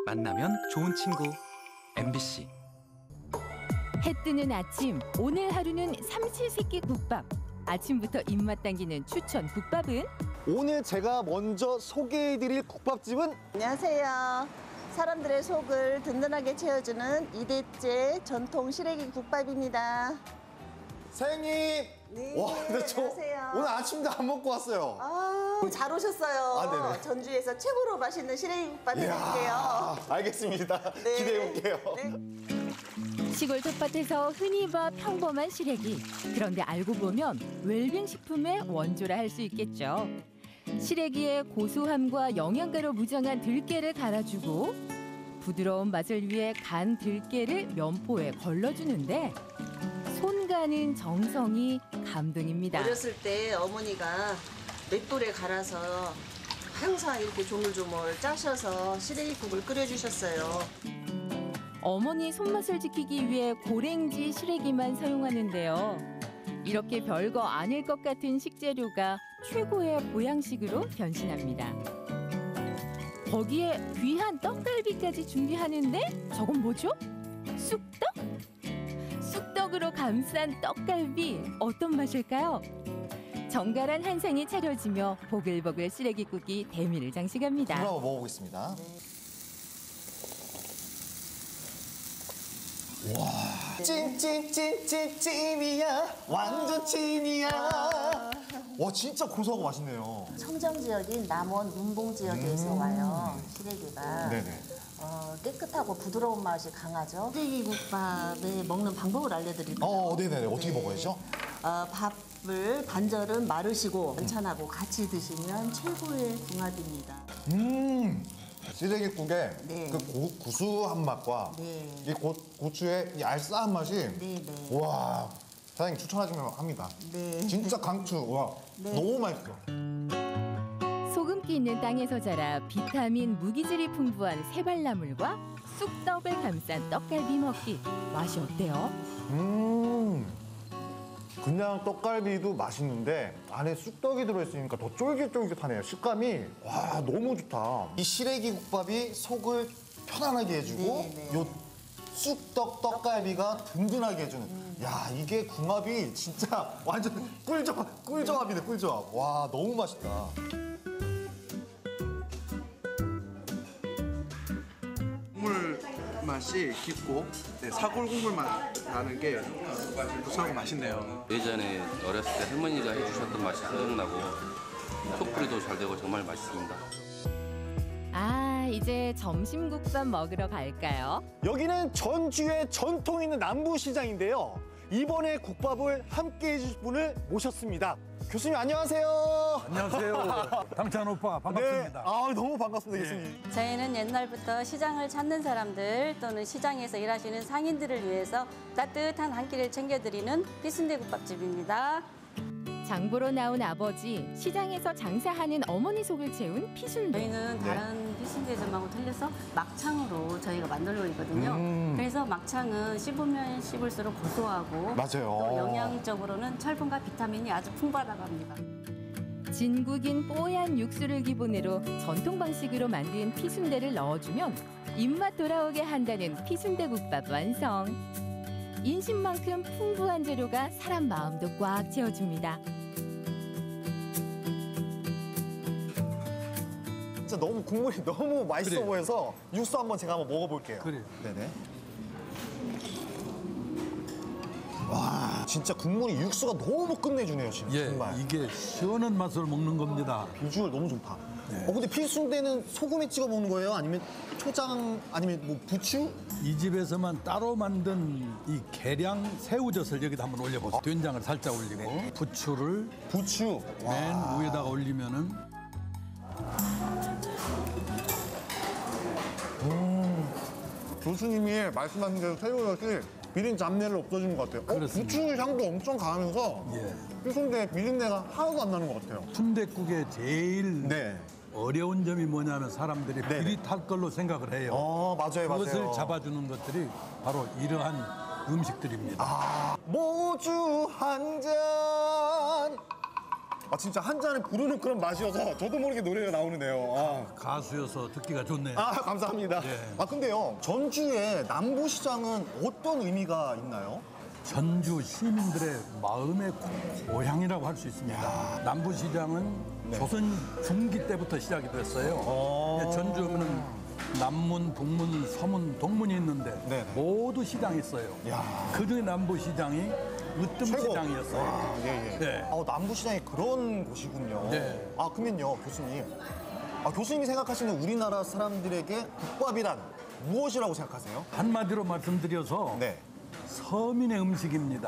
만나면 좋은 친구 MBC. 해 뜨는 아침, 오늘 하루는 삼시세끼 국밥. 아침부터 입맛 당기는 추천 국밥은? 오늘 제가 먼저 소개해드릴 국밥집은 안녕하세요. 사람들의 속을 든든하게 채워주는 2대째 전통 시래기 국밥입니다. 사장님. 네, 와, 근데 저 안녕하세요. 오늘 아침도 안 먹고 왔어요. 잘 오셨어요. 네네. 전주에서 최고로 맛있는 시래기 국밥 해드릴게요. 이야, 알겠습니다. 네. 기대해볼게요. 네. 시골 텃밭에서 흔히 봐 평범한 시래기. 그런데 알고 보면 웰빙 식품의 원조라 할 수 있겠죠. 시래기에 고소함과 영양가로 무장한 들깨를 갈아주고 부드러운 맛을 위해 간 들깨를 면포에 걸러주는데 손 가는 정성이 감동입니다. 어렸을 때 어머니가 맷돌에 갈아서 항상 이렇게 조물조물 짜셔서 시래기국을 끓여주셨어요. 어머니 손맛을 지키기 위해 고랭지 시래기만 사용하는데요. 이렇게 별거 아닐 것 같은 식재료가 최고의 보양식으로 변신합니다. 거기에 귀한 떡갈비까지 준비하는데 저건 뭐죠? 쑥떡? 쑥떡으로 감싼 떡갈비 어떤 맛일까요? 정갈한 한 상이 차려지며 보글보글 시래기국이 대미를 장식합니다. 한번 먹어보겠습니다. 와, 찜이야, 완전 찐이야. 와, 진짜 고소하고 맛있네요. 청정 지역인 남원 문봉 지역에서 와요. 시래기가. 네네. 깨끗하고 부드러운 맛이 강하죠. 시래기 국밥에 먹는 방법을 알려드릴까요? 네네네. 어떻게 먹어야죠? 밥을 반절은 마르시고 반찬하고 같이 드시면 최고의 궁합입니다. 시래기국의 네. 그 구수한 맛과 네. 이 고추의 이 알싸한 맛이 네. 와, 사장님 추천하시면 합니다. 네. 진짜 강추. 와, 네. 너무 맛있어. 소금기 있는 땅에서 자라 비타민, 무기질이 풍부한 새발나물과 쑥떡을 감싼 떡갈비 먹기. 맛이 어때요? 그냥 떡갈비도 맛있는데 안에 쑥떡이 들어있으니까 더 쫄깃쫄깃하네요. 식감이 와, 너무 좋다. 이 시래기 국밥이 속을 편안하게 해주고 네. 요 쑥떡 떡갈비가 든든하게 해주는 야, 이게 궁합이 진짜 완전 꿀조합이네. 꿀조합. 와, 너무 맛있다. 국물 맛이 깊고 사골 국물 맛 나는 게 고소하고 맛있네요. 예전에 어렸을 때 할머니가 해주셨던 맛이 생각나고 속풀이도 잘 되고 정말 맛있습니다. 아, 이제 점심국밥 먹으러 갈까요? 여기는 전주의 전통 있는 남부시장인데요. 이번에 국밥을 함께 해주실 분을 모셨습니다. 교수님 안녕하세요. 안녕하세요. 당찬 오빠 반갑습니다. 네. 너무 반갑습니다, 교수님. 저희는 옛날부터 시장을 찾는 사람들 또는 시장에서 일하시는 상인들을 위해서 따뜻한 한 끼를 챙겨드리는 피순대국밥집입니다. 장보러 나온 아버지, 시장에서 장사하는 어머니 속을 채운 피순대. 저희는 다른 피순대점하고 틀려서 막창으로 저희가 만들고 있거든요. 그래서 막창은 씹으면 씹을수록 고소하고 맞아요. 또 영양적으로는 철분과 비타민이 아주 풍부하다고 합니다. 진국인 뽀얀 육수를 기본으로 전통 방식으로 만든 피순대를 넣어주면 입맛 돌아오게 한다는 피순대국밥 완성. 인심만큼 풍부한 재료가 사람 마음도 꽉 채워줍니다. 진짜 너무 국물이 너무 맛있어 그래. 보여서 육수 한번 제가 한번 먹어볼게요. 그래. 네네. 와, 진짜 국물이 육수가 너무 끝내주네요, 진짜. 예, 정말. 이게 시원한 맛을 먹는 겁니다. 비주얼 너무 좋다. 근데 필순대는 소금에 찍어 먹는 거예요? 아니면 초장, 아니면 뭐 부추? 이 집에서만 따로 만든 이 계량 새우젓을 여기다 한번 올려보세요. 된장을 살짝 올리고 부추를 부추. 맨 위에다가 올리면은 교수님이 말씀하신 대로 새우젓이 비린 잡내를 없어지는 것 같아요. 그렇습니다. 부추 향도 엄청 강하면서 예. 필순대 비린내가 하나도 안 나는 것 같아요. 순댓국의 제일 네. 어려운 점이 뭐냐면 사람들이 네네. 비릿할 걸로 생각을 해요. 맞아요, 그것을 맞아요. 잡아주는 것들이 바로 이러한 음식들입니다. 모주 한 잔. 진짜 한 잔을 부르는 그런 맛이어서 저도 모르게 노래가 나오는데요. 가수여서 듣기가 좋네요. 감사합니다. 근데요, 전주의 남부시장은 어떤 의미가 있나요? 전주 시민들의 마음의 고향이라고 할 수 있습니다. 남부시장은 조선 중기 때부터 시작이 됐어요. 전주는 남문, 북문, 서문, 동문이 있는데 모두 시장이 있어요. 그중에 남부시장이 으뜸시장이었어요. 네. 남부시장이 그런 곳이군요. 네. 그러면요, 교수님. 교수님이 생각하시는 우리나라 사람들에게 국밥이란 무엇이라고 생각하세요? 한마디로 말씀드려서 서민의 음식입니다.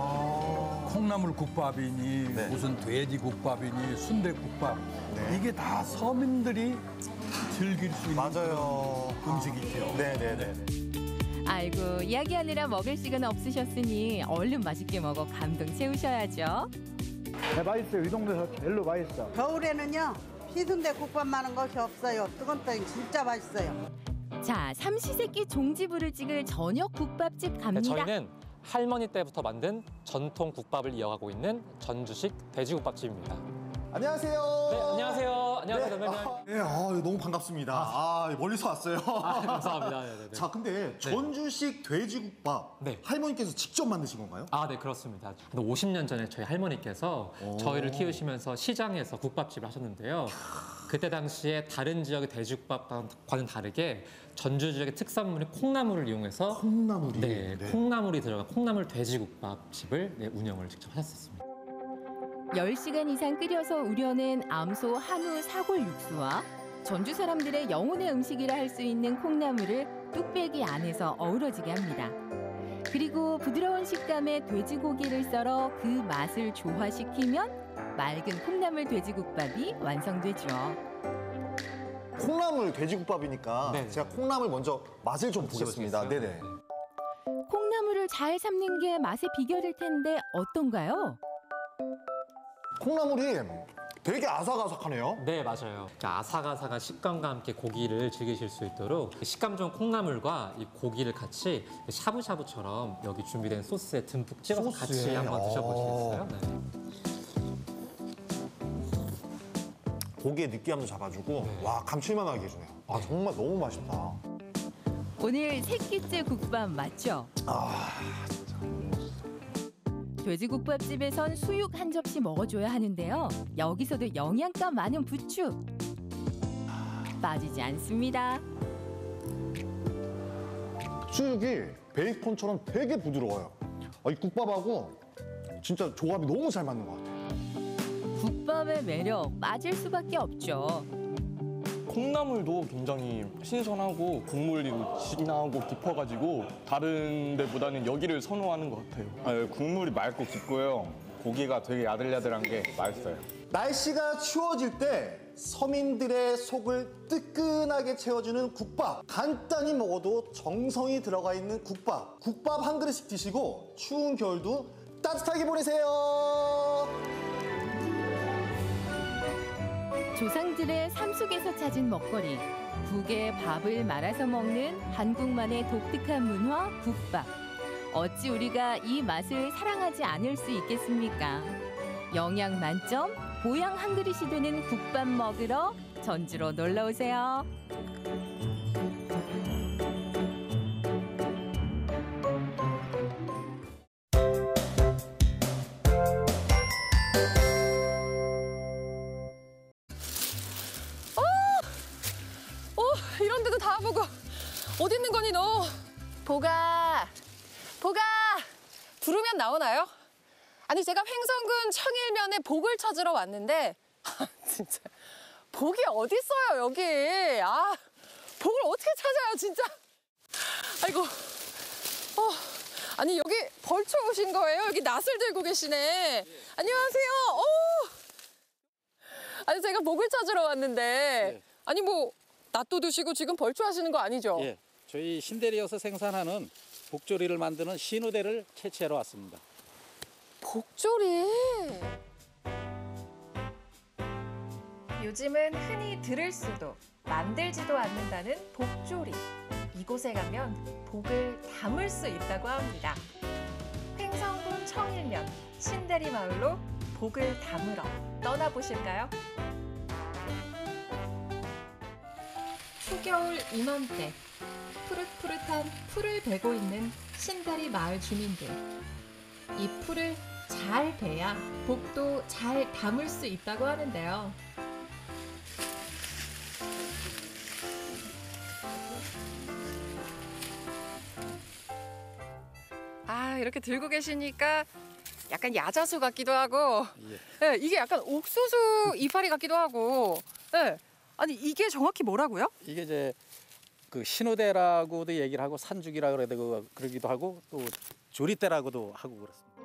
콩나물 국밥이니 무슨 돼지 국밥이니 순대국밥 이게 다 서민들이 즐길 수 있는 그런 음식이죠. 네네네. 아이고, 이야기하느라 먹을 시간 없으셨으니 얼른 맛있게 먹어 감동 채우셔야죠. 네, 맛있어요. 이 동네에서 제일로 맛있어. 겨울에는요, 피순대 국밥 많은 것이 없어요. 뜨거운 떡이 진짜 맛있어요. 자, 삼시세끼 종지부를 찍을 저녁 국밥집 갑니다. 저희는 할머니 때부터 만든 전통 국밥을 이어가고 있는 전주식 돼지국밥집입니다. 안녕하세요. 네, 안녕하세요. 안녕하세요, 선배님. 너무 반갑습니다. 멀리서 왔어요. 감사합니다. 네네네. 자, 근데 전주식 돼지국밥 할머니께서 직접 만드신 건가요? 네, 그렇습니다. 50년 전에 저희 할머니께서 저희를 키우시면서 시장에서 국밥집을 하셨는데요. 그때 당시에 다른 지역의 돼지국밥과는 다르게 전주 지역의 특산물인 콩나물을 이용해서 콩나물이 들어간 콩나물 돼지국밥집을 운영을 직접 하셨습니다. 10시간 이상 끓여서 우려낸 암소 한우 사골 육수와 전주 사람들의 영혼의 음식이라 할 수 있는 콩나물을 뚝배기 안에서 어우러지게 합니다. 그리고 부드러운 식감의 돼지고기를 썰어 그 맛을 조화시키면 맑은 콩나물 돼지국밥이 완성되죠. 콩나물 돼지국밥이니까 제가 콩나물 먼저 맛을 좀 보겠습니다. 네네. 콩나물을 잘 삶는 게 맛의 비결일 텐데 어떤가요? 콩나물이 되게 아삭아삭하네요. 네, 맞아요. 아삭아삭한 식감과 함께 고기를 즐기실 수 있도록 식감 좋은 콩나물과 이 고기를 같이 샤브샤브처럼 여기 준비된 소스에 듬뿍 찍어서 같이 한번 드셔보시겠어요? 고기의 느끼함도 잡아주고 감칠맛나게 해주네요. 정말 너무 맛있다. 오늘 새끼째 국밥 맞죠? 돼지국밥집에선 수육 한 접시 먹어줘야 하는데요. 여기서도 영양가 많은 부추 빠지지 않습니다. 수육이 베이컨처럼 되게 부드러워요. 이 국밥하고 진짜 조합이 너무 잘 맞는 것 같아요. 국밥의 매력 빠질 수밖에 없죠. 콩나물도 굉장히 신선하고 국물이 진하고 깊어가지고 다른 데보다는 여기를 선호하는 것 같아요. 국물이 맑고 깊고요. 고기가 되게 야들야들한 게 맛있어요. 날씨가 추워질 때 서민들의 속을 뜨끈하게 채워주는 국밥. 간단히 먹어도 정성이 들어가 있는 국밥. 국밥 한 그릇씩 드시고 추운 겨울도 따뜻하게 보내세요. 조상들의 삶 속에서 찾은 먹거리, 국에 밥을 말아서 먹는 한국만의 독특한 문화, 국밥. 어찌 우리가 이 맛을 사랑하지 않을 수 있겠습니까? 영양 만점, 보양 한 그릇이 되는 국밥 먹으러 전주로 놀러 오세요. 이런 데도 다 보고 어디 있는 거니 너? 보가 부르면 나오나요? 아니 제가 횡성군 청일면에 복을 찾으러 왔는데 진짜 복이 어디 있어요 여기? 복을 어떻게 찾아요 진짜? 아이고 아니 여기 벌초 오신 거예요? 여기 낫을 들고 계시네. 안녕하세요. 아니 제가 복을 찾으러 왔는데 아니 뭐 낫도 드시고 지금 벌초하시는 거 아니죠? 예, 저희 신대리에서 생산하는 복조리를 만드는 신우대를 채취하러 왔습니다. 복조리? 요즘은 흔히 들을 수도 만들지도 않는다는 복조리. 이곳에 가면 복을 담을 수 있다고 합니다. 횡성군 청일면 신대리 마을로 복을 담으러 떠나보실까요? 초겨울 이맘때 푸릇푸릇한 풀을 베고 있는 신다리 마을 주민들. 이 풀을 잘 베야 복도 잘 담을 수 있다고 하는데요. 아, 이렇게 들고 계시니까 약간 야자수 같기도 하고, 네, 이게 약간 옥수수 이파리 같기도 하고, 네. 아니 이게 정확히 뭐라고요? 이게 이제 그 신우대라고도 얘기를 하고 산죽이라 그러기도 하고 또 조리대라고도 하고 그렇습니다.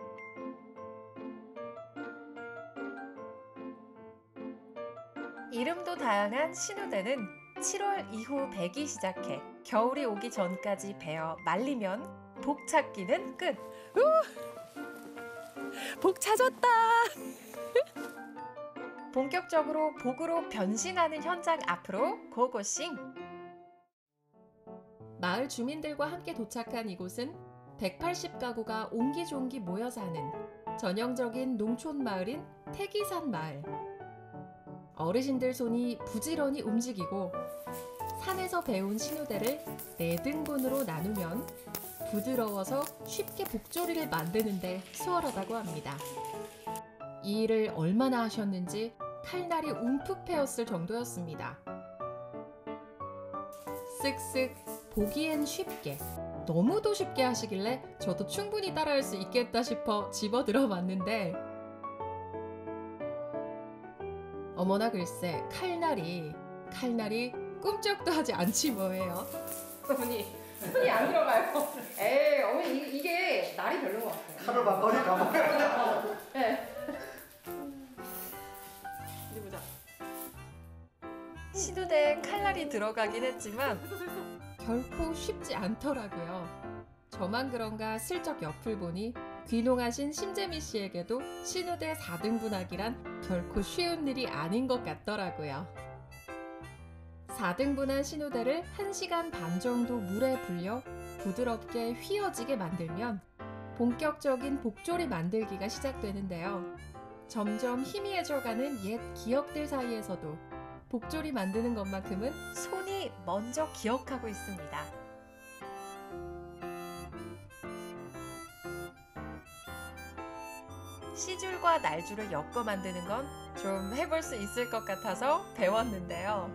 이름도 다양한 신우대는 7월 이후 배기 시작해 겨울이 오기 전까지 베어 말리면 복 찾기는 끝. 복 찾았다. 본격적으로 복으로 변신하는 현장 앞으로 고고싱. 마을 주민들과 함께 도착한 이곳은 180가구가 옹기종기 모여 사는 전형적인 농촌 마을인 태기산 마을. 어르신들 손이 부지런히 움직이고 산에서 배운 신우대를 4등분으로 나누면 부드러워서 쉽게 복조리를 만드는데 수월하다고 합니다. 이 일을 얼마나 하셨는지 칼날이 움푹 패였을 정도였습니다. 쓱쓱 보기엔 쉽게, 너무도 쉽게 하시길래 저도 충분히 따라할 수 있겠다 싶어 집어들어 봤는데 어머나 글쎄 칼날이 꿈쩍도 하지 않지 뭐예요. 손이 안 들어가요. 에이 어머니 이게 날이 별로인 것 같아요. 칼을 막걸리 가봐요. 네. 어디 보자. 신우대에 칼날이 들어가긴 했지만 결코 쉽지 않더라고요. 저만 그런가 슬쩍 옆을 보니 귀농하신 심재미 씨에게도 신우대 4등분하기란 결코 쉬운 일이 아닌 것 같더라고요. 4등분한 신우대를 1시간 반 정도 물에 불려 부드럽게 휘어지게 만들면 본격적인 복조리 만들기가 시작되는데요. 점점 희미해져가는 옛 기억들 사이에서도 복조리 만드는 것만큼은 손이 먼저 기억하고 있습니다. 시줄과 날줄을 엮어 만드는 건 좀 해볼 수 있을 것 같아서 배웠는데요.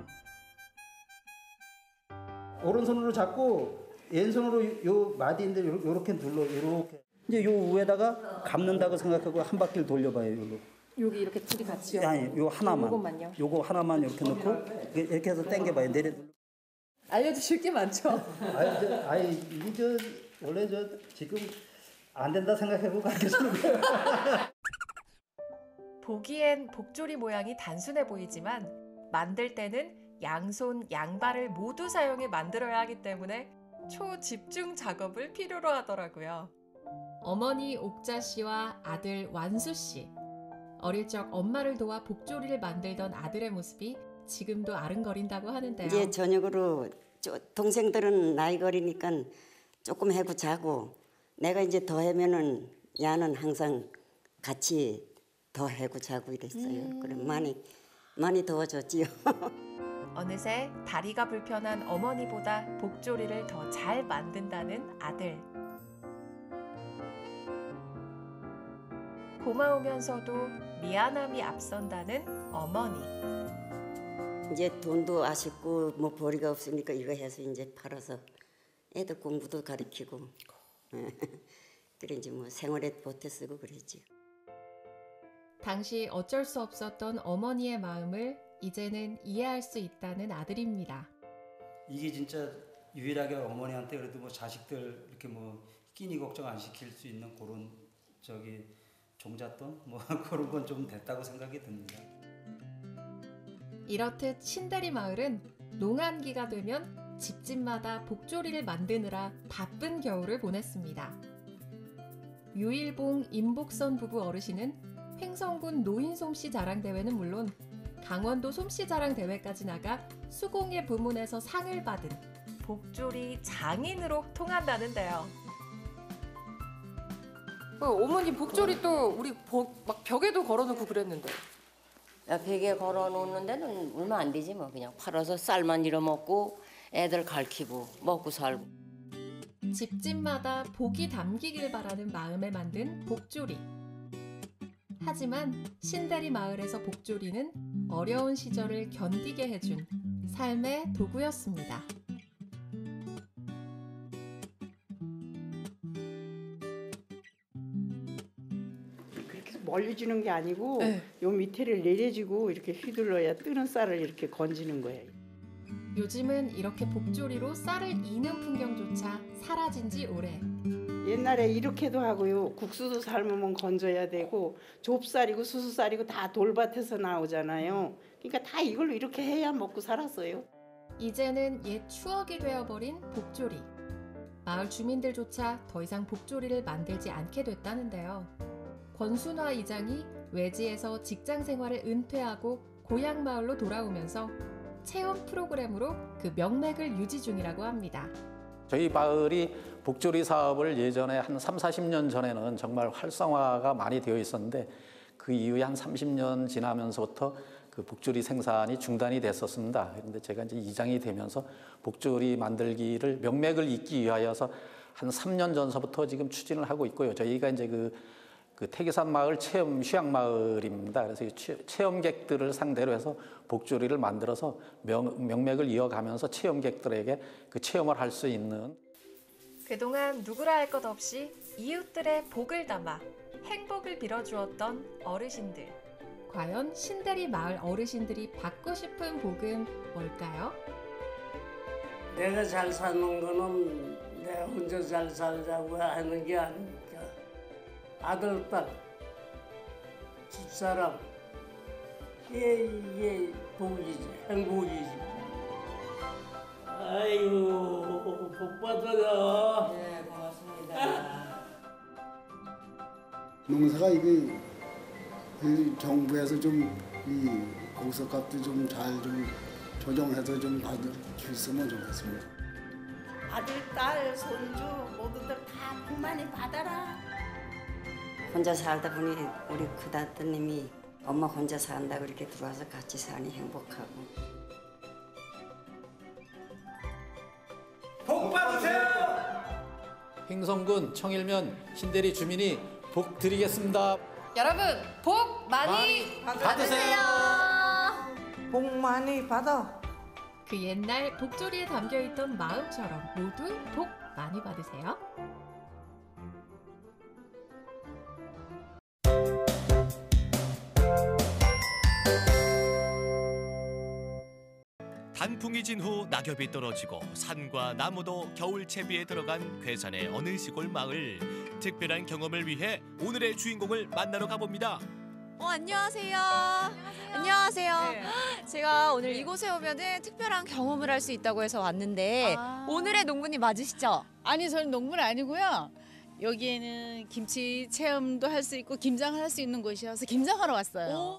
오른손으로 잡고 왼손으로 요 마디인데 요렇게 눌러 요렇게. 이제 요 위에다가 감는다고 생각하고 한 바퀴를 돌려봐요. 요거. 여기 이렇게 둘이 같이요? 아니 요 하나만. 요것만요? 요거 하나만 이렇게 넣고 이렇게 해서 당겨봐요. 내려. 알려주실 게 많죠? 이게 원래 지금 안 된다 생각하고 가르쳐주는 거예요. 보기엔 복조리 모양이 단순해 보이지만 만들 때는 양손 양발을 모두 사용해 만들어야 하기 때문에 초집중 작업을 필요로 하더라고요. 어머니 옥자 씨와 아들 완수 씨. 어릴 적 엄마를 도와 복조리를 만들던 아들의 모습이 지금도 아른거린다고 하는데요. 이제 저녁으로 동생들은 나이 거리니까 조금 해고 자고 내가 이제 더 하면은 야는 항상 같이 더 해고 자고 이랬어요. 그럼 많이 더워졌지요. 어느새 다리가 불편한 어머니보다 복조리를 더 잘 만든다는 아들. 고마우면서도 미안함이 앞선다는 어머니. 이제 돈도 아쉽고 뭐 벌이가 없으니까 이거 해서 이제 팔아서 애들 공부도 가르치고 그런지 뭐 생활에 보태 쓰고 그랬지요. 당시 어쩔 수 없었던 어머니의 마음을 이제는 이해할 수 있다는 아들입니다. 이게 진짜 유일하게 어머니한테 그래도 뭐 자식들 이렇게 뭐 끼니 걱정 안 시킬 수 있는 그런 종잣돈 뭐 그런 건 좀 됐다고 생각이 듭니다. 이렇듯 신다리 마을은 농한기가 되면 집집마다 복조리를 만드느라 바쁜 겨울을 보냈습니다. 유일봉 임복선 부부 어르신은 횡성군 노인 솜씨 자랑 대회는 물론 강원도 솜씨 자랑 대회까지 나가 수공예 부문에서 상을 받은 복조리 장인으로 통한다는데요. 어머님 복조리 또 우리 막 벽에도 걸어놓고 그랬는데. 벽에 걸어놓는 데는 얼마 안 되지 뭐. 그냥 팔아서 쌀만 잃어 먹고 애들 가르치고 먹고 살고. 집집마다 복이 담기길 바라는 마음에 만든 복조리. 하지만 신대리 마을에서 복조리는 어려운 시절을 견디게 해준 삶의 도구였습니다. 그렇게 멀리 주는 게 아니고 요 밑에를 내려주고 이렇게 휘둘러야 뜨는 쌀을 이렇게 건지는 거예요. 요즘은 이렇게 복조리로 쌀을 이는 풍경조차 사라진 지 오래. 옛날에 이렇게도 하고요. 국수도 삶으면 건져야 되고 좁쌀이고 수수쌀이고 다 돌밭에서 나오잖아요. 그러니까 다 이걸로 이렇게 해야 먹고 살았어요. 이제는 옛 추억이 되어버린 복조리. 마을 주민들조차 더 이상 복조리를 만들지 않게 됐다는데요. 권순화 이장이 외지에서 직장 생활을 은퇴하고 고향 마을로 돌아오면서 체험 프로그램으로 그 명맥을 유지 중이라고 합니다. 저희 마을이 복조리 사업을 예전에 한 30-40년 전에는 정말 활성화가 많이 되어 있었는데 그 이후에 한 30년 지나면서부터 그 복조리 생산이 중단이 됐었습니다. 그런데 제가 이제 이장이 되면서 복조리 만들기를 명맥을 잇기 위하여서 한 3년 전서부터 지금 추진을 하고 있고요. 저희가 이제 그 태계산 마을 체험 휴양 마을입니다. 그래서 체험객들을 상대로 해서 복조리를 만들어서 명맥을 이어가면서 체험객들에게 그 체험을 할 수 있는. 그동안 누구라 할 것 없이 이웃들의 복을 담아 행복을 빌어주었던 어르신들. 과연 신대리 마을 어르신들이 받고 싶은 복은 뭘까요? 내가 잘 사는 거는 내가 혼자 잘 살자고 하는 게 아니니까 아들, 딸, 집사람 이게 복이지, 행복이지. 아이고 복 받아라. 네, 고맙습니다. 농사가 이게 정부에서 좀 이 공석값도 좀 잘 좀 조정해서 좀 받아주셨으면 좋겠습니다. 아들, 딸, 손주 모두들 다 복 많이 받아라. 혼자 살다 보니 우리 큰아드님이 엄마 혼자 산다고 이렇게 들어와서 같이 사니 행복하고. 복 받으세요! 횡성군 청일면 신대리 주민이 복 드리겠습니다. 여러분 복 많이 받으세요. 복 많이 받아. 그 옛날 복조리에 담겨있던 마음처럼 모두 복 많이 받으세요. 단풍이 진 후 낙엽이 떨어지고 산과 나무도 겨울 채비에 들어간 괴산의 어느 시골 마을. 특별한 경험을 위해 오늘의 주인공을 만나러 가봅니다. 안녕하세요. 안녕하세요. 제가 오늘 이곳에 오면은 특별한 경험을 할 수 있다고 해서 왔는데 오늘의 농부님 맞으시죠? 아니, 저는 농부는 아니고요. 여기에는 김치 체험도 할 수 있고 김장을 할 수 있는 곳이어서 김장하러 왔어요.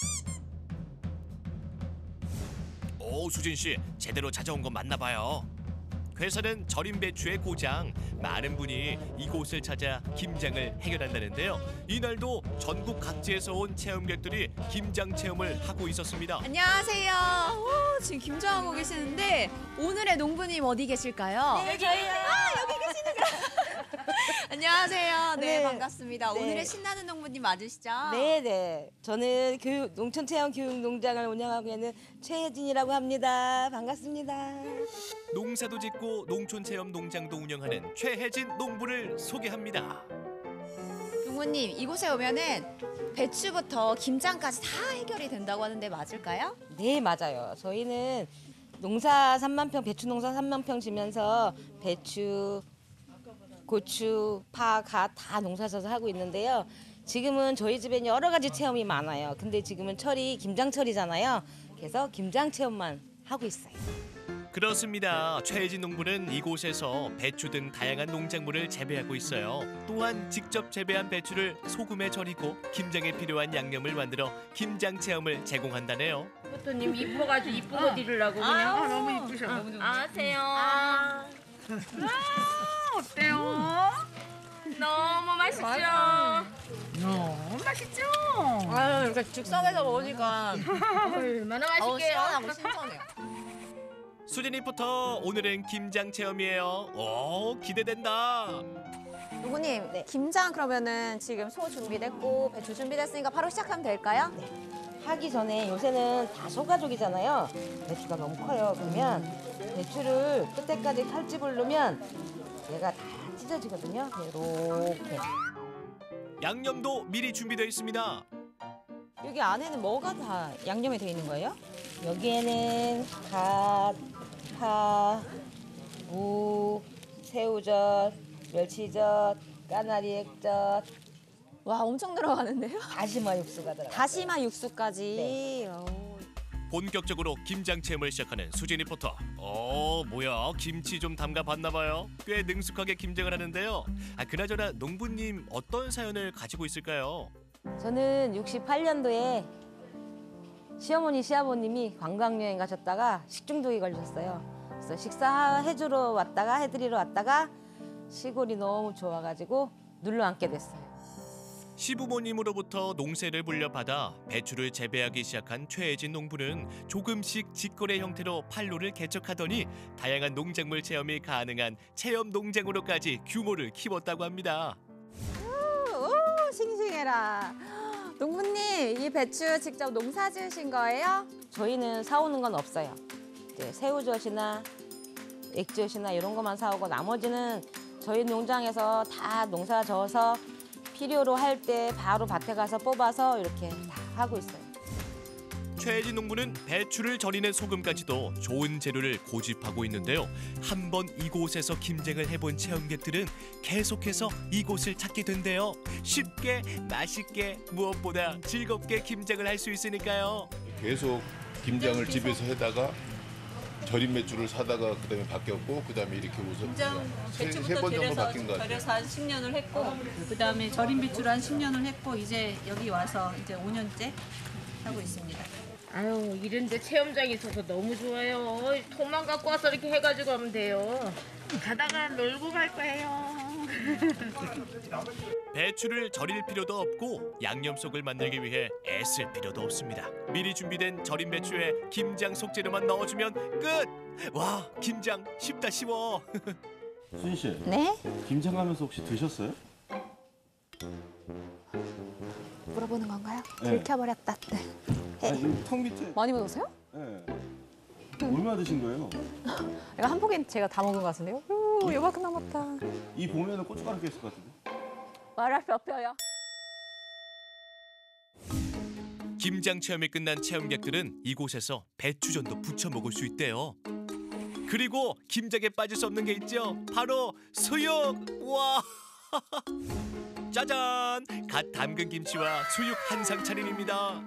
오, 수진 씨 제대로 찾아온 건 맞나 봐요. 괴산은 절임 배추의 고장. 많은 분이 이곳을 찾아 김장을 해결한다는데요. 이날도 전국 각지에서 온 체험객들이 김장 체험을 하고 있었습니다. 안녕하세요. 지금 김장하고 계시는데 오늘의 농부님 어디 계실까요? 네, 저희요. 여기 계시는구나. 안녕하세요. 네, 네. 반갑습니다. 네. 오늘의 신나는 농부님 맞으시죠? 네네. 저는 농촌체험교육농장을 운영하고 있는 최혜진이라고 합니다. 반갑습니다. 농사도 짓고 농촌체험 농장도 운영하는 최혜진 농부를 소개합니다. 농부님, 이곳에 오면은 배추부터 김장까지 다 해결이 된다고 하는데 맞을까요? 네, 맞아요. 저희는 농사 3만 평, 배추 농사 3만 평 지면서 배추, 고추, 파, 갓 다 농사져서 하고 있는데요. 지금은 저희 집에는 여러 가지 체험이 많아요. 근데 지금은 김장철이잖아요. 그래서 김장 체험만 하고 있어요. 그렇습니다. 최혜진 농부는 이곳에서 배추 등 다양한 농작물을 재배하고 있어요. 또한 직접 재배한 배추를 소금에 절이고 김장에 필요한 양념을 만들어 김장 체험을 제공한다네요. 포토님 이뻐가지고 이쁜 거 드리려고 그냥. 너무 이쁘셔. 너무 좋네. 안녕하세요. 어때요? 너무 맛있죠? 너무 맛있죠? 아유, 이렇게 즉석에서 먹으니까 얼마나 맛있게요? 시원하고 신선해요. 수진 리포터, 오늘은 김장 체험이에요. 오, 기대된다. 농부님, 김장 그러면은 지금 소 준비됐고 배추 준비됐으니까 바로 시작하면 될까요? 하기 전에 요새는 다 소가족이잖아요. 배추가 너무 커요. 그러면 배추를 끝에까지 칼집을 넣으면 얘가 다 찢어지거든요. 이렇게. 양념도 미리 준비되어 있습니다. 여기 안에는 뭐가 다 양념이 되어 있는 거예요? 여기에는 갓, 파, 무, 새우젓, 멸치젓, 까나리 액젓. 와, 엄청 들어가는데요? 다시마 육수가 들어가요. 다시마 육수까지. 네. 본격적으로 김장 체험을 시작하는 수진 리포터. 뭐야, 김치 좀 담가봤나 봐요. 꽤 능숙하게 김장을 하는데요. 그나저나 농부님 어떤 사연을 가지고 있을까요? 저는 68년도에 시어머니, 시아버님이 관광여행 가셨다가 식중독이 걸리셨어요. 그래서 식사해주러 왔다가 해드리러 왔다가 시골이 너무 좋아가지고 눌러 앉게 됐어요. 시부모님으로부터 농사를 물려받아 배추를 재배하기 시작한 최혜진 농부는 조금씩 직거래 형태로 판로를 개척하더니 다양한 농작물 체험이 가능한 체험 농장으로까지 규모를 키웠다고 합니다. 오, 싱싱해라. 농부님, 이 배추 직접 농사 지으신 거예요? 저희는 사오는 건 없어요. 이제 새우젓이나 액젓이나 이런 것만 사오고 나머지는 저희 농장에서 다 농사 져서 필요로 할 때 바로 밭에 가서 뽑아서 이렇게 다 하고 있어요. 최혜진 농부는 배추를 절이는 소금까지도 좋은 재료를 고집하고 있는데요. 한번 이곳에서 김장을 해본 체험객들은 계속해서 이곳을 찾게 된대요. 쉽게, 맛있게, 무엇보다 즐겁게 김장을 할 수 있으니까요. 계속 김장을 집에서 해다가 절임 배추를 사다가 그다음에 바뀌었고 그다음에 이렇게 우선 김장 세 배추부터 번 정도 바뀐 것 같아요. 절여서 한 10년을 했고 그다음에 절임 배추를 한 10년을 했고 이제 여기 와서 이제 5년째 하고 있습니다. 아유, 이런데 체험장이 있어서 너무 좋아요. 통만 갖고 와서 이렇게 해가지고 하면 돼요. 가다가 놀고 갈 거예요. 배추를 절일 필요도 없고 양념 속을 만들기 위해 애쓸 필요도 없습니다. 미리 준비된 절임 배추에 김장 속재료만 넣어주면 끝! 와, 김장 쉽다 쉬워. 수진 씨. 네? 김장하면서 혹시 드셨어요? 물어보는 건가요? 네. 들켜버렸다. 네. 아니, 턱 밑에. 많이 묻었어요? 네. 얼마나 드신 거예요? 이거 한 포기는 제가 다 먹은 것 같은데요? 오, 요만큼 남았다. 이 봄에는 고춧가루 꼈을 것 같은데. 말할 수 없어요. 김장 체험이 끝난 체험객들은 이곳에서 배추전도 부쳐 먹을 수 있대요. 그리고 김장에 빠질 수 없는 게 있죠. 바로 수육! 와! 짜잔! 갓 담근 김치와 수육 한상 차림입니다.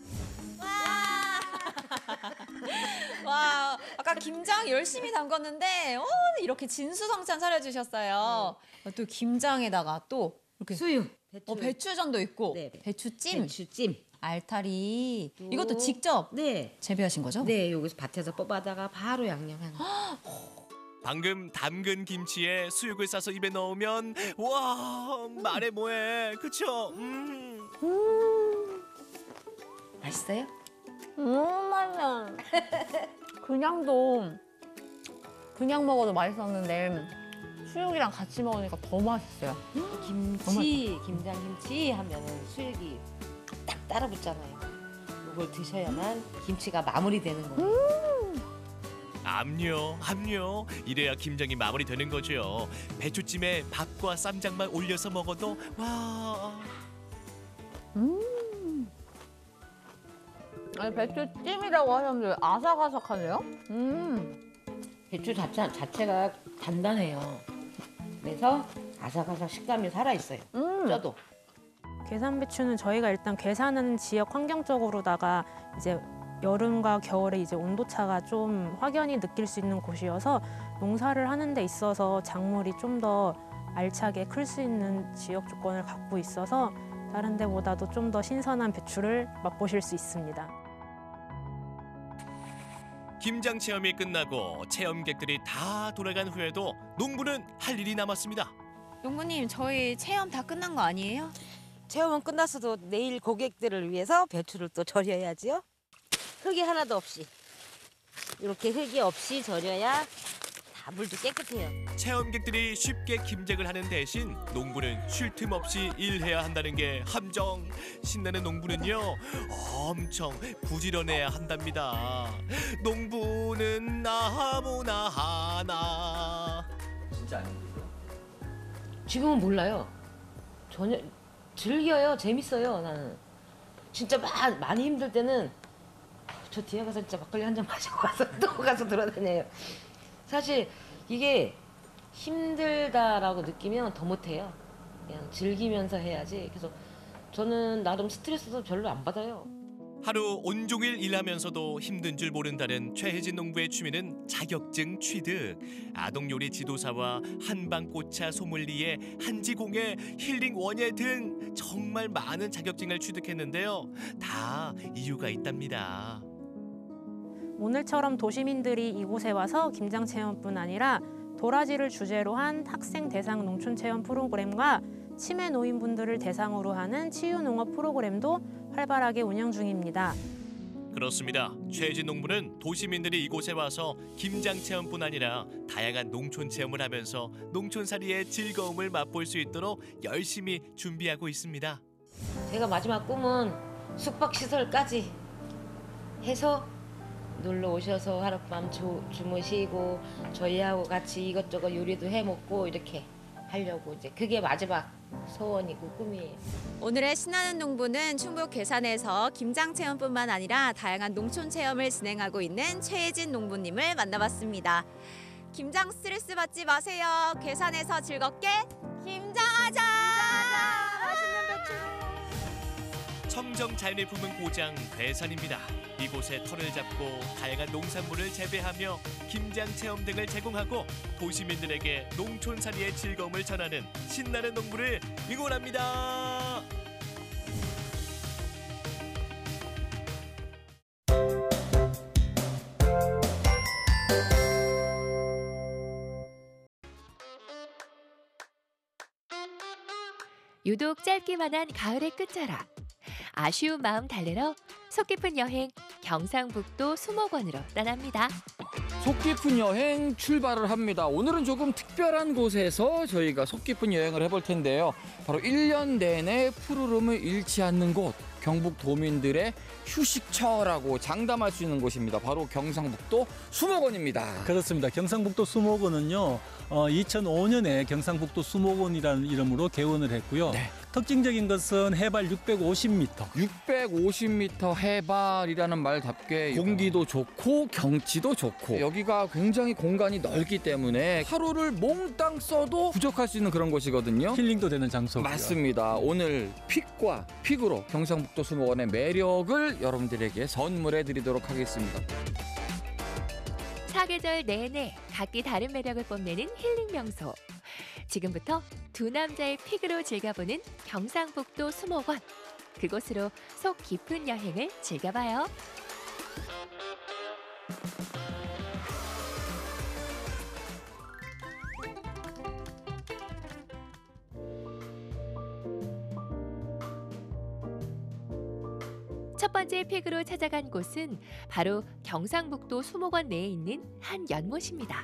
와, 아까 김장 열심히 담궜는데 이렇게 진수성찬 차려주셨어요. 또 김장에다가 또 이렇게 수육, 배추전도 있고 배추찜, 배추찜, 알타리 이것도 직접 재배하신 거죠? 네, 여기서 밭에서 뽑아다가 바로 양념한 거. 방금 담근 김치에 수육을 싸서 입에 넣으면 와, 말해 뭐해. 그쵸? 맛있어요? 맛있어. 그냥 먹어도 맛있었는데 수육이랑 같이 먹으니까 더 맛있어요. 김치, 김장김치 하면은 수육이 딱 따라 붙잖아요. 이걸 드셔야만 김치가 마무리되는 거예요. 압류. 이래야 김장이 마무리되는 거죠. 배추찜에 밥과 쌈장만 올려서 먹어도 와. 아니, 배추찜이라고 하셨는데 아삭아삭하네요. 배추 자체가 단단해요. 그래서 아삭아삭 식감이 살아있어요. 쪄도. 괴산 배추는 저희가 일단 괴산은 지역 환경적으로다가 이제 여름과 겨울에 이제 온도차가 좀 확연히 느낄 수 있는 곳이어서 농사를 하는 데 있어서 작물이 좀 더 알차게 클 수 있는 지역 조건을 갖고 있어서 다른 데보다도 좀 더 신선한 배추를 맛보실 수 있습니다. 김장 체험이 끝나고 체험객들이 다 돌아간 후에도 농부는 할 일이 남았습니다. 농부님, 저희 체험 다 끝난 거 아니에요? 체험은 끝났어도 내일 고객들을 위해서 배추를 또 절여야지요. 흙이 하나도 없이. 이렇게 흙이 없이 절여야 다 물도 깨끗해요. 체험객들이 쉽게 김장을 하는 대신 농부는 쉴 틈 없이 일해야 한다는 게 함정. 신나는 농부는요 엄청 부지런해야 한답니다. 농부는 아무나 하나. 진짜 안 힘드세요? 지금은 몰라요. 전혀 즐겨요. 재밌어요. 나는 진짜 많이 힘들 때는 저 뒤에 가서 진짜 막걸리 한 잔 마시고 가서 또 가서 돌아다녀요. 사실 이게 힘들다라고 느끼면 더 못해요. 그냥 즐기면서 해야지. 그래서 저는 나름 스트레스도 별로 안 받아요. 하루 온종일 일하면서도 힘든 줄 모른다는 최혜진 농부의 취미는 자격증 취득. 아동요리 지도사와 한방꽃차 소믈리에, 한지공예, 힐링 원예 등 정말 많은 자격증을 취득했는데요. 다 이유가 있답니다. 오늘처럼 도시민들이 이곳에 와서 김장 체험뿐 아니라 도라지를 주제로 한 학생 대상 농촌 체험 프로그램과 치매 노인분들을 대상으로 하는 치유농업 프로그램도 활발하게 운영 중입니다. 그렇습니다. 최혜진 농부는 도시민들이 이곳에 와서 김장 체험뿐 아니라 다양한 농촌 체험을 하면서 농촌살이의 즐거움을 맛볼 수 있도록 열심히 준비하고 있습니다. 제가 마지막 꿈은 숙박시설까지 해서 놀러 오셔서 하룻밤 주무시고 저희하고 같이 이것저것 요리도 해먹고 이렇게 하려고 이제 그게 마지막 소원이고 꿈이에요. 오늘의 신나는 농부는 충북 괴산에서 김장 체험뿐만 아니라 다양한 농촌 체험을 진행하고 있는 최혜진 농부님을 만나봤습니다. 김장 스트레스 받지 마세요. 괴산에서 즐겁게 김장하자. 맛있는 배추로. 청정 자연의 품은 고장 괴산입니다. 이곳에 터를 잡고 다양한 농산물을 재배하며 김장 체험 등을 제공하고 도시민들에게 농촌살이의 즐거움을 전하는 신나는 농부를 응원합니다. 유독 짧기만 한 가을의 끝자락. 아쉬운 마음 달래러 속 깊은 여행 경상북도 수목원으로 떠납니다. 속 깊은 여행 출발을 합니다. 오늘은 조금 특별한 곳에서 저희가 속 깊은 여행을 해볼 텐데요. 바로 1년 내내 푸르름을 잃지 않는 곳, 경북 도민들의 휴식처라고 장담할 수 있는 곳입니다. 바로 경상북도 수목원입니다. 그렇습니다. 경상북도 수목원은요, 2005년에 경상북도 수목원이라는 이름으로 개원을 했고요. 네. 특징적인 것은 해발 650m. 650m 해발이라는 말답게 공기도 좋고 경치도 좋고 여기가 굉장히 공간이 넓기 때문에 하루를 몽땅 써도 부족할 수 있는 그런 곳이거든요. 힐링도 되는 장소고요. 맞습니다. 오늘 픽과 픽으로 경상북도 수목원의 매력을 여러분들에게 선물해 드리도록 하겠습니다. 사계절 내내 각기 다른 매력을 뽐내는 힐링 명소. 지금부터 두 남자의 픽으로 즐겨보는 경상북도 수목원. 그곳으로 속 깊은 여행을 즐겨봐요. 첫 번째 픽으로 찾아간 곳은 바로 경상북도 수목원 내에 있는 한 연못입니다.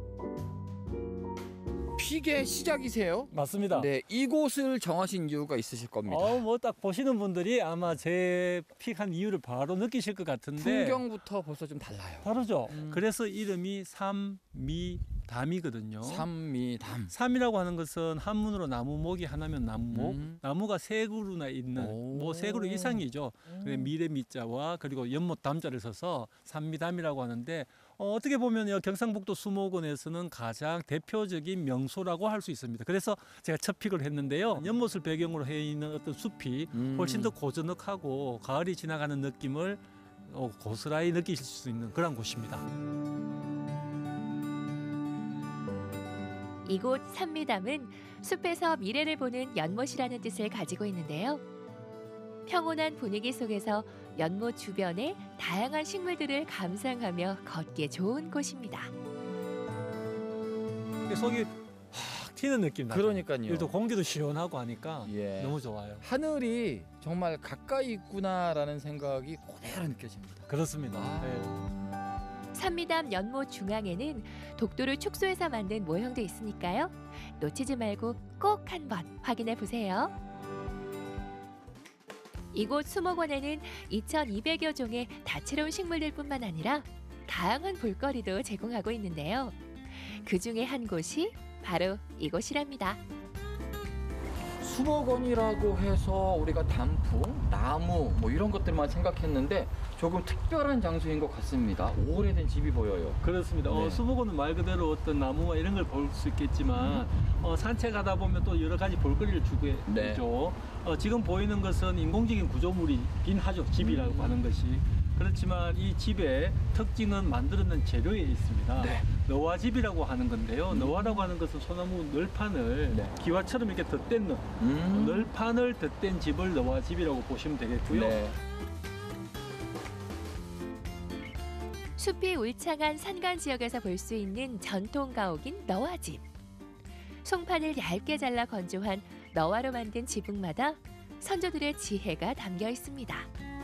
픽의 시작이세요? 맞습니다. 네, 이곳을 정하신 이유가 있으실 겁니다. 뭐 딱 보시는 분들이 아마 제 픽한 이유를 바로 느끼실 것 같은데 풍경부터 벌써 좀 달라요. 다르죠. 그래서 이름이 삼미담이거든요. 삼미담. 삼이라고 하는 것은 한문으로 나무목이 하나면 나무목, 나무가 세 그루나 있는 뭐 세 그루 이상이죠. 미래 미자와 그리고 연못 담자를 써서 삼미담이라고 하는데 어떻게 보면 경상북도 수목원에서는 가장 대표적인 명소라고 할 수 있습니다. 그래서 제가 첫 픽을 했는데요. 연못을 배경으로 해 있는 어떤 숲이 훨씬 더 고즈넉하고 가을이 지나가는 느낌을 고스란히 느끼실 수 있는 그런 곳입니다. 이곳 삼미담은 숲에서 미래를 보는 연못이라는 뜻을 가지고 있는데요. 평온한 분위기 속에서 연못 주변의 다양한 식물들을 감상하며 걷기에 좋은 곳입니다. 속이 튀는 느낌 나요. 그러니까요. 또 공기도 시원하고 하니까 예. 너무 좋아요. 하늘이 정말 가까이 있구나라는 생각이 그대로 느껴집니다. 그렇습니다. 산미담 연못 중앙에는 독도를 축소해서 만든 모형도 있으니까요. 놓치지 말고 꼭 한번 확인해 보세요. 이곳 수목원에는 2,200여 종의 다채로운 식물들뿐만 아니라 다양한 볼거리도 제공하고 있는데요. 그 중에 한 곳이 바로 이곳이랍니다. 수목원이라고 해서 우리가 단풍, 나무 뭐 이런 것들만 생각했는데 조금 특별한 장소인 것 같습니다. 오래된 집이 보여요. 그렇습니다. 네. 수목원은 말 그대로 어떤 나무와 이런 걸 볼 수 있겠지만 산책하다 보면 또 여러 가지 볼거리를 주게 되죠. 지금 보이는 것은 인공적인 구조물이긴 하죠. 집이라고 하는 것이. 그렇지만 이 집의 특징은 만들어낸 재료에 있습니다. 너와집이라고 하는 건데요. 너와라고 하는 것은 소나무 널판을 기와처럼 이렇게 덧댄 널판을 덧댄 집을 너와집이라고 보시면 되겠고요. 숲이 울창한 산간 지역에서 볼 수 있는 전통 가옥인 너와집. 송판을 얇게 잘라 건조한 너와로 만든 지붕마다 선조들의 지혜가 담겨 있습니다.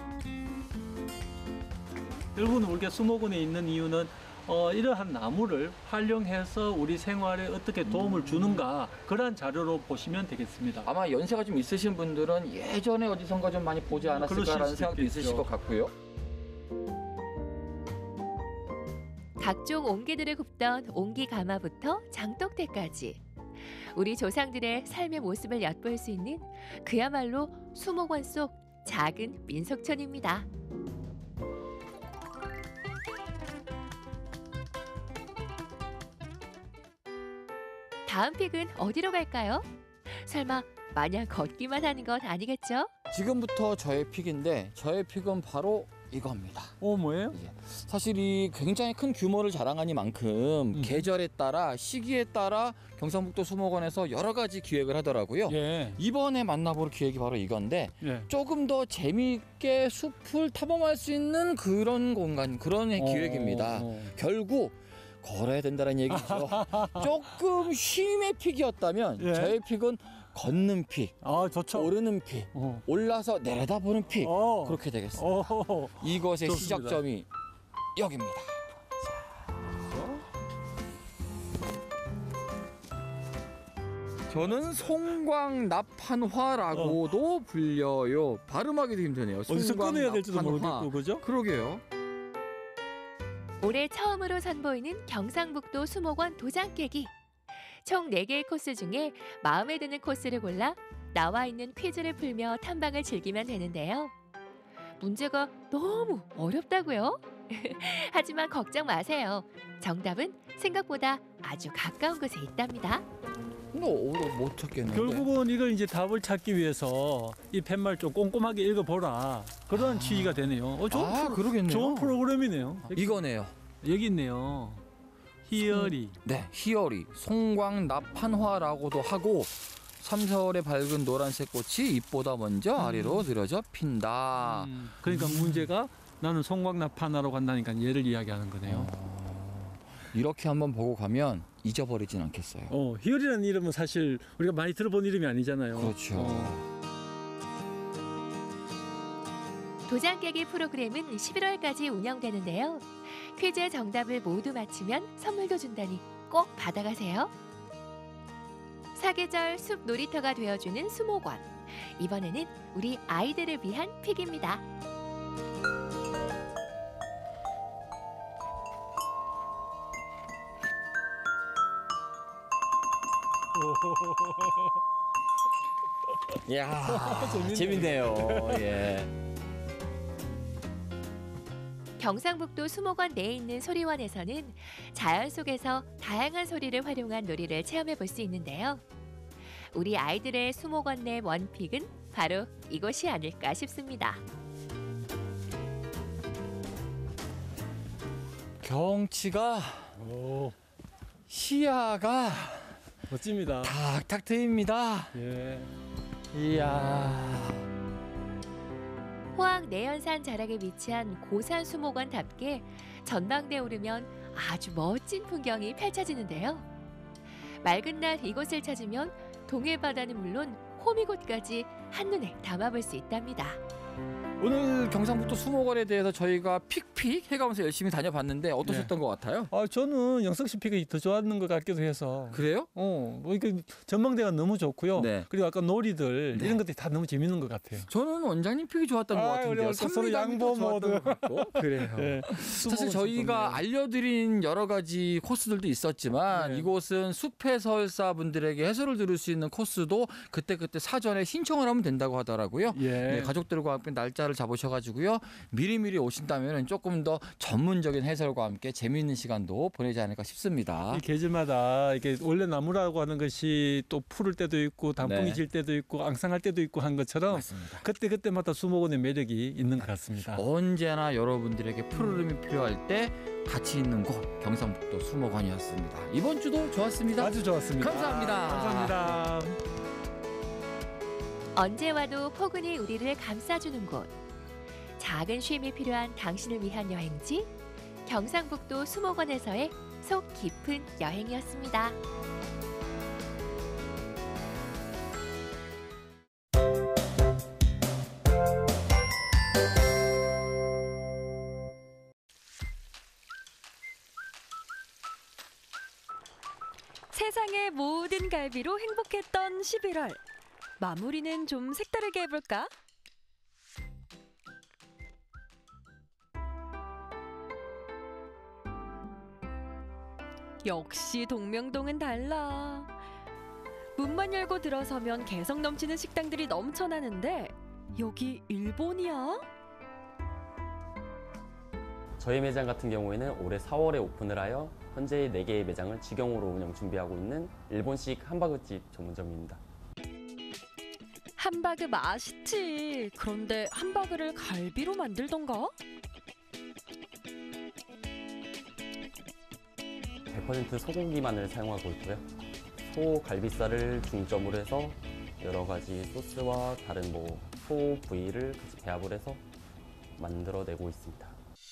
결국은 우리가 수목원에 있는 이유는 이러한 나무를 활용해서 우리 생활에 어떻게 도움을 주는가 그러한 자료로 보시면 되겠습니다. 아마 연세가 좀 있으신 분들은 예전에 어디선가 좀 많이 보지 않았을까라는 생각도 있으실 것 같고요. 각종 옹기들을 굽던 옹기 가마부터 장독대까지 우리 조상들의 삶의 모습을 엿볼 수 있는 그야말로 수목원 속 작은 민속촌입니다. 다음 픽은 어디로 갈까요? 설마 마냥 걷기만 하는 건 아니겠죠? 지금부터 저의 픽인데 저의 픽은 바로 이겁니다. 뭐예요? 사실 이 굉장히 큰 규모를 자랑하니만큼 계절에 따라 시기에 따라 경상북도 수목원에서 여러 가지 기획을 하더라고요. 이번에 만나볼 기획이 바로 이건데 조금 더 재미있게 숲을 탐험할 수 있는 그런 공간, 그런 기획입니다. 결국 걸어야 된다는 얘기죠. 조금 쉼의 픽이었다면 저의 픽은 걷는 픽, 좋죠. 오르는 픽, 올라서 내려다보는 픽 그렇게 되겠습니다. 이것의 좋습니다. 시작점이 여기입니다. 저는 송광납판화라고도 불려요. 발음하기도 힘드네요. 어디서 꺼내야 될지도 모르겠고, 그죠? 그러게요. 올해 처음으로 선보이는 경상북도 수목원 도장 깨기. 총 4개의 코스 중에 마음에 드는 코스를 골라 나와 있는 퀴즈를 풀며 탐방을 즐기면 되는데요. 문제가 너무 어렵다고요? 하지만 걱정 마세요. 정답은 생각보다 아주 가까운 곳에 있답니다. 못 찾겠는데. 결국은 이걸 이제 답을 찾기 위해서 이 팻말 좀 꼼꼼하게 읽어보라. 그런 취지가 되네요. 그러겠네요. 좋은 프로그램이네요. 이거네요. 여기 있네요. 희열이. 네, 희열이. 송광납판화라고도 하고 3, 4월에 밝은 노란색 꽃이 잎보다 먼저 아래로 늘어져 핀다. 그러니까 문제가 나는 송광납판화로 간다니까 얘를 이야기하는 거네요. 이렇게 한번 보고 가면 잊어버리진 않겠어요. 희열이라는 이름은 사실 우리가 많이 들어본 이름이 아니잖아요. 그렇죠. 도장 깨기 프로그램은 11월까지 운영되는데요. 퀴즈의 정답을 모두 맞히면 선물도 준다니 꼭 받아가세요. 사계절 숲 놀이터가 되어주는 수목원. 이번에는 우리 아이들을 위한 픽입니다. 이야, 재밌네요. 예. 경상북도 수목원 내에 있는 소리원에서는 자연 속에서 다양한 소리를 활용한 놀이를 체험해 볼 수 있는데요. 우리 아이들의 수목원 내 원픽은 바로 이곳이 아닐까 싶습니다. 경치가 시야가 멋집니다. 탁탁 트입니다. 이야. 호암 내연산 자락에 위치한 고산 수목원답게 전망대에 오르면 아주 멋진 풍경이 펼쳐지는데요. 맑은 날 이곳을 찾으면 동해 바다는 물론 호미곶까지 한눈에 담아볼 수 있답니다. 오늘 경상북도 수목원에 대해서 저희가 픽픽 해가면서 열심히 다녀봤는데 어떠셨던 것 같아요? 저는 영석씨 픽이 더 좋았는 것 같기도 해서. 그래요? 이게 전망대가 너무 좋고요. 네. 그리고 아까 놀이들 이런 것들이 다 너무 재밌는 것 같아요. 저는 원장님 픽이 좋았던 것 같은데요. 서로 양보 모드. 그래요. 네. 사실 저희가 알려드린 여러 가지 코스들도 있었지만 이곳은 숲의 설사 분들에게 해설을 들을 수 있는 코스도 그때그때 사전에 신청을 하면 된다고 하더라고요. 네, 가족들과 함께 날짜를 잡으셔가지고요. 미리미리 오신다면 조금 더 전문적인 해설과 함께 재미있는 시간도 보내지 않을까 싶습니다. 이 계절마다 이게 원래 나무라고 하는 것이 또 푸를 때도 있고 단풍이 질 때도 있고 앙상할 때도 있고 한 것처럼 그때마다 수목원의 매력이 있는 것 같습니다. 언제나 여러분들에게 푸르름이 필요할 때 같이 있는 곳 경상북도 수목원이었습니다. 이번 주도 좋았습니다. 아주 좋았습니다. 감사합니다. 감사합니다. 언제 와도 포근히 우리를 감싸주는 곳. 작은 쉼이 필요한 당신을 위한 여행지. 경상북도 수목원에서의 속 깊은 여행이었습니다. 세상의 모든 갈비로 행복했던 11월. 마무리는 좀 색다르게 해볼까? 역시 동명동은 달라. 문만 열고 들어서면 개성 넘치는 식당들이 넘쳐나는데 여기 일본이야? 저희 매장 같은 경우에는 올해 4월에 오픈을 하여 현재 4개의 매장을 직영으로 운영 준비하고 있는 일본식 함바그집 전문점입니다. 함바그 맛있지. 그런데 함바그를 갈비로 만들던가? 100% 소고기만을 사용하고 있고요. 소 갈비살을 중점으로 해서 여러 가지 소스와 다른 소 부위를 같이 배합을 해서 만들어내고 있습니다.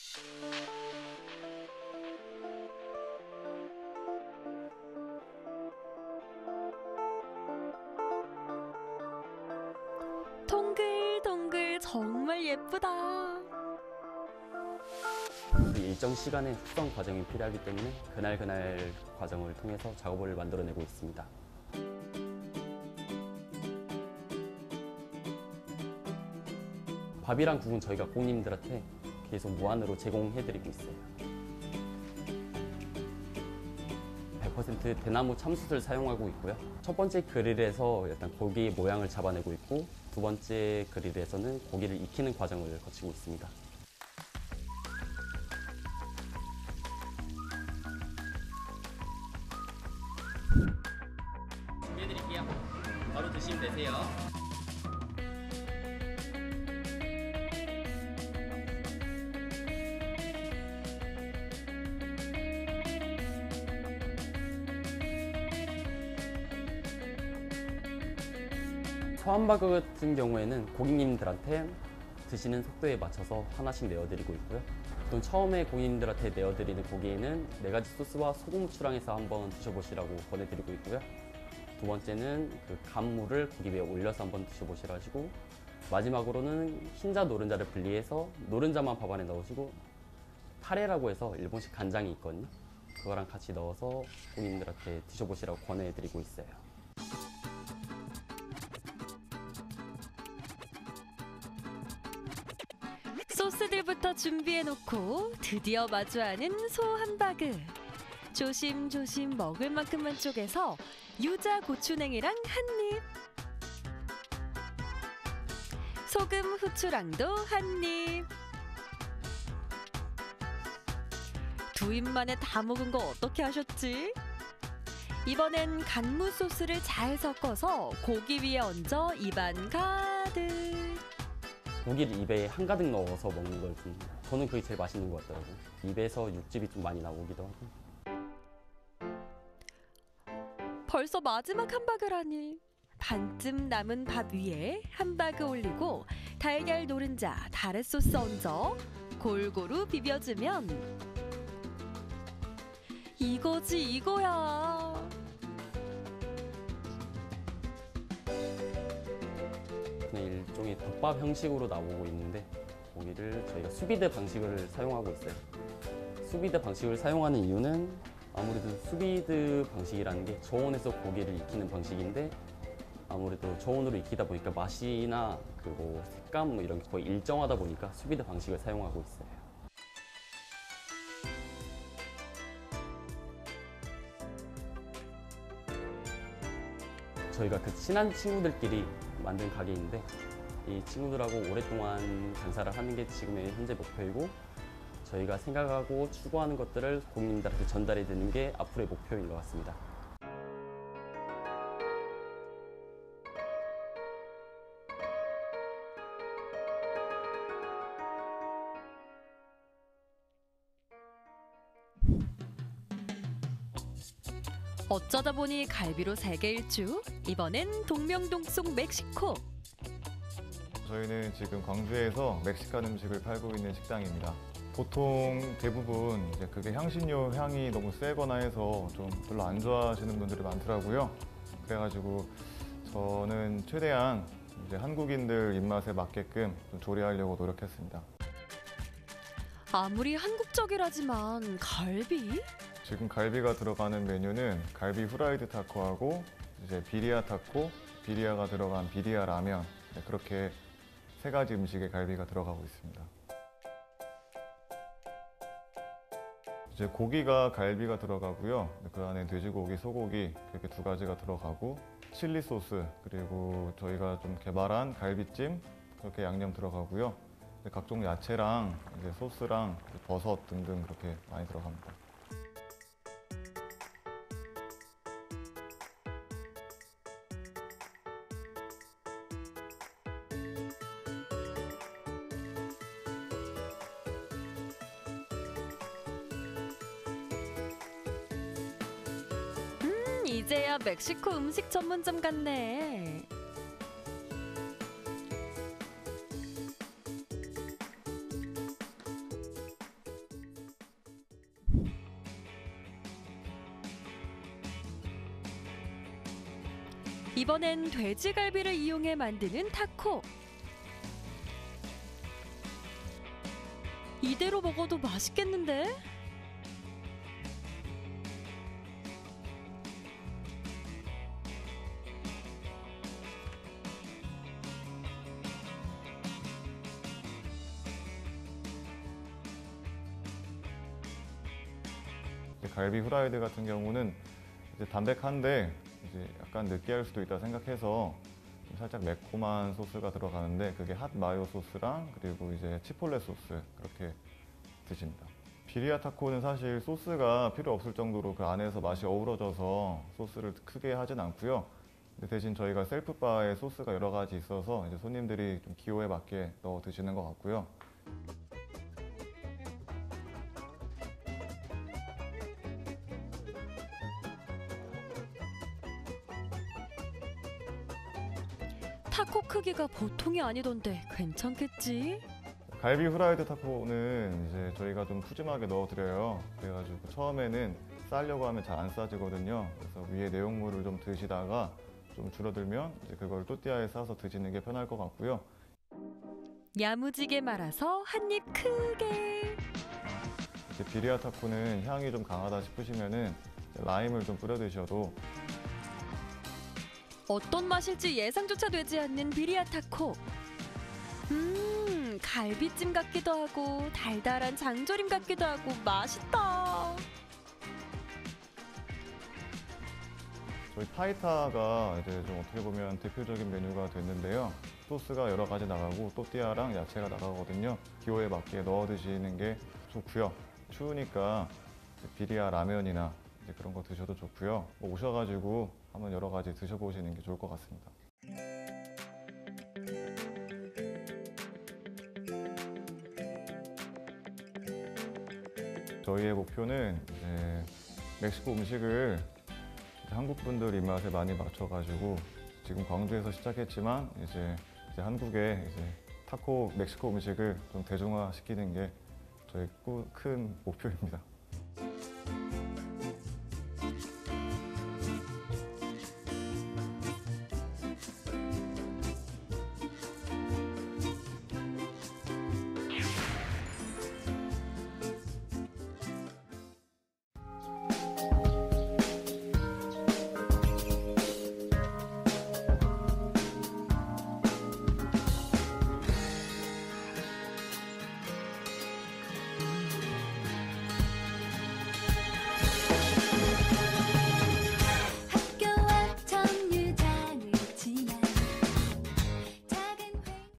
동글동글 정말 예쁘다. 일정 시간의 숙성 과정이 필요하기 때문에 그날 과정을 통해서 작업을 만들어내고 있습니다. 밥이랑 국은 저희가 고객님들한테 계속 무한으로 제공해드리고 있어요. 100% 대나무 참숯을 사용하고 있고요. 첫 번째 그릴에서 일단 고기의 모양을 잡아내고 있고 두 번째 그릴에서는 고기를 익히는 과정을 거치고 있습니다. 준비해드릴게요. 바로 드시면 되세요. 소함바그 같은 경우에는 고객님들한테 드시는 속도에 맞춰서 하나씩 내어드리고 있고요. 보통 처음에 고객님들한테 내어드리는 고기에는 4가지 소스와 소금 후추랑해서 한번 드셔보시라고 권해드리고 있고요. 두 번째는 그 간무를 고기 위에 올려서 한번 드셔보시라고, 마지막으로는 흰자 노른자를 분리해서 노른자만 밥 안에 넣으시고 타레라고 해서 일본식 간장이 있거든요. 그거랑 같이 넣어서 고객님들한테 드셔보시라고 권해드리고 있어요. 소스들부터 준비해놓고 드디어 마주하는 소 함바그. 조심조심 먹을 만큼만 쪼개서 유자 고추냉이랑 한 입. 소금 후추랑도 한 입. 두 입 만에 다 먹은 거 어떻게 하셨지? 이번엔 간무 소스를 잘 섞어서 고기 위에 얹어 입안 가득. 고기를 입에 한가득 넣어서 먹는 걸 저는 그게 제일 맛있는 것 같더라고요. 입에서 육즙이 좀 많이 나오기도 하고. 벌써 마지막 함바그라니. 반쯤 남은 밥 위에 함바그 올리고 달걀 노른자, 다레 소스 얹어 골고루 비벼주면 이거지 이거야. 그냥 일종의 덮밥 형식으로 나오고 있는데 고기를 저희가 수비드 방식을 사용하고 있어요. 수비드 방식을 사용하는 이유는 아무래도 수비드 방식이라는 게 저온에서 고기를 익히는 방식인데 아무래도 저온으로 익히다 보니까 맛이나 그리고 색감 뭐 이런 게 거의 일정하다 보니까 수비드 방식을 사용하고 있어요. 저희가 그 친한 친구들끼리 만든 가게인데 이 친구들하고 오랫동안 장사를 하는 게 지금의 현재 목표이고 저희가 생각하고 추구하는 것들을 고객님들한테 전달해 드리는 게 앞으로의 목표인 것 같습니다. 어쩌다 보니 갈비로 세계 일주. 이번엔 동명동 속 멕시코. 저희는 지금 광주에서 멕시칸 음식을 팔고 있는 식당입니다. 보통 대부분 이제 그게 향신료 향이 너무 세거나 해서 좀 별로 안 좋아하시는 분들이 많더라고요. 그래가지고 저는 최대한 이제 한국인들 입맛에 맞게끔 좀 조리하려고 노력했습니다. 아무리 한국적이라지만 갈비? 지금 갈비가 들어가는 메뉴는 갈비 후라이드 타코하고 이제 비리아 타코, 비리아가 들어간 비리아 라면, 그렇게 세 가지 음식에 갈비가 들어가고 있습니다. 이제 고기가 갈비가 들어가고요. 그 안에 돼지고기, 소고기 그렇게 두 가지가 들어가고 칠리 소스 그리고 저희가 좀 개발한 갈비찜 그렇게 양념 들어가고요. 각종 야채랑 이제 소스랑 버섯 등등 그렇게 많이 들어갑니다. 이제야 멕시코 음식 전문점 같네. 이번엔 돼지갈비를 이용해 만드는 타코. 이대로 먹어도 맛있겠는데? 갈비 후라이드 같은 경우는 이제 담백한데 이제 약간 느끼할 수도 있다 생각해서 살짝 매콤한 소스가 들어가는데 그게 핫 마요 소스랑 그리고 이제 치폴레 소스 그렇게 드십니다. 비리아 타코는 사실 소스가 필요 없을 정도로 그 안에서 맛이 어우러져서 소스를 크게 하진 않고요. 근데 대신 저희가 셀프바에 소스가 여러 가지 있어서 이제 손님들이 좀 기호에 맞게 넣어 드시는 것 같고요. 타코 크기가 보통이 아니던데 괜찮겠지? 갈비 후라이드 타코는 이제 저희가 좀 푸짐하게 넣어드려요. 그래가지고 처음에는 싸려고 하면 잘 안 싸지거든요. 그래서 위에 내용물을 좀 드시다가 좀 줄어들면 이제 그걸 또띠아에 싸서 드시는 게 편할 것 같고요. 야무지게 말아서 한 입 크게. 이제 비리아 타코는 향이 좀 강하다 싶으시면은 라임을 좀 뿌려 드셔도. 어떤 맛일지 예상조차 되지 않는 비리아 타코. 갈비찜 같기도 하고 달달한 장조림 같기도 하고 맛있다. 저희 파이타가 이제 좀 어떻게 보면 대표적인 메뉴가 됐는데요. 소스가 여러 가지 나가고 또띠아랑 야채가 나가거든요. 기호에 맞게 넣어 드시는 게 좋고요. 추우니까 비리아 라면이나 이제 그런 거 드셔도 좋고요. 뭐 오셔가지고 한번 여러 가지 드셔보시는 게 좋을 것 같습니다. 저희의 목표는 이제 멕시코 음식을 한국 분들 입맛에 많이 맞춰가지고 지금 광주에서 시작했지만 이제 한국에 이제 타코 멕시코 음식을 좀 대중화시키는 게 저희 큰 목표입니다.